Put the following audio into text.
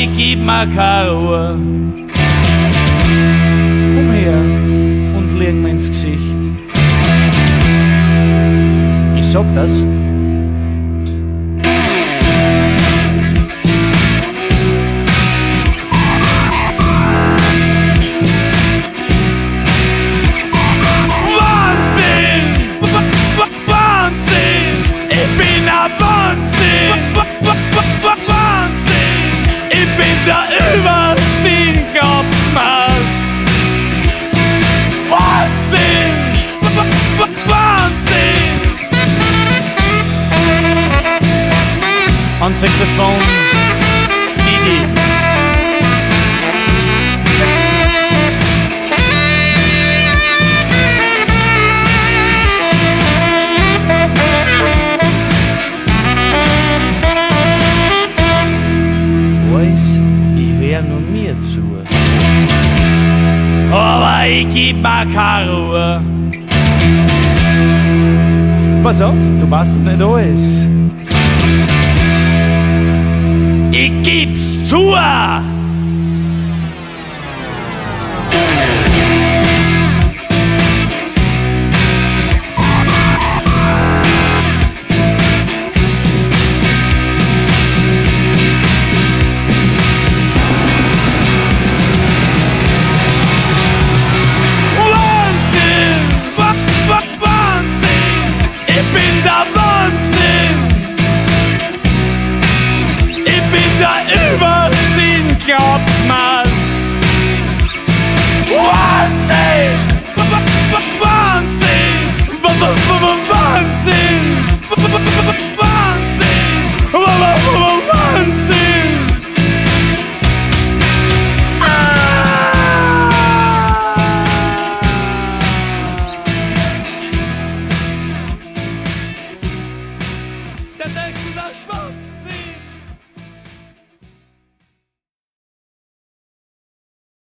ich geb mir keine Ruhe. Komm her und leg mir ins Gesicht. Ich sag das. Übersehen, glaubt's mir's. Wahnsinn! Wahnsinn! An Saxophon, Didi. Nur mir zu. Aber ich geb mir keine Ruhe. Pass auf, du weißt nicht alles. Ich geb's zu. Glaubt's mir's? Wahnsinn! Wahnsinn! Wahnsinn!